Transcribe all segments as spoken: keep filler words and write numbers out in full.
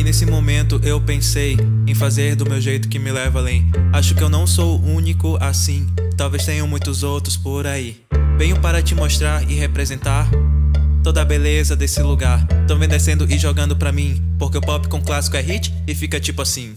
que nesse momento eu pensei em fazer do meu jeito que me leva além. Acho que eu não sou o único assim, talvez tenham muitos outros por aí. Venho para te mostrar e representar toda a beleza desse lugar. Tão vem descendo e jogando pra mim, porque o pop com clássico é hit e fica tipo assim.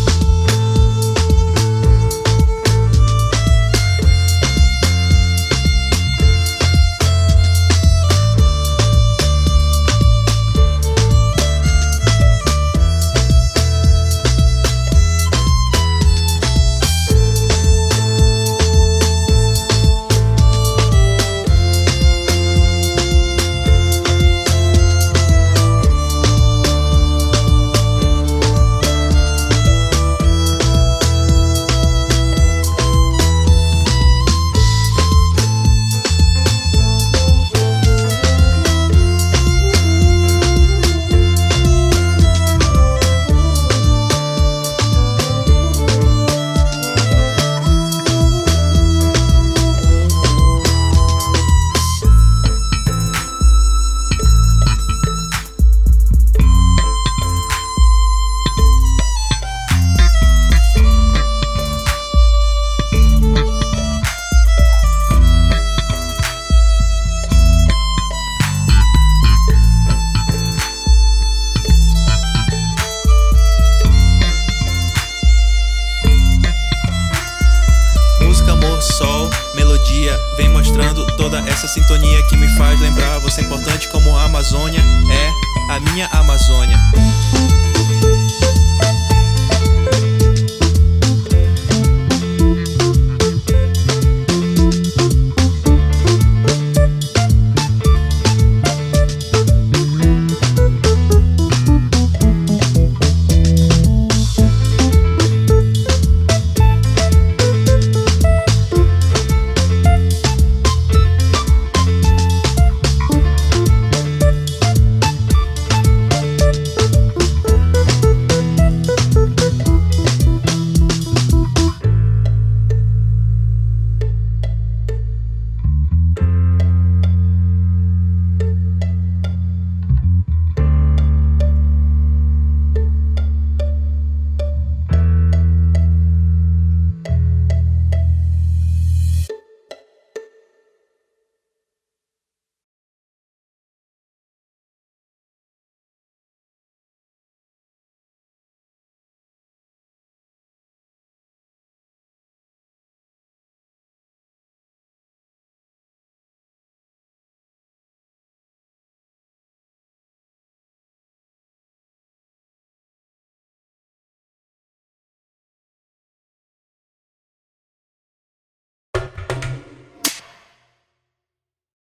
Sol, melodia, vem mostrando toda essa sintonia que me faz lembrar você é importante como a Amazônia é a minha Amazônia.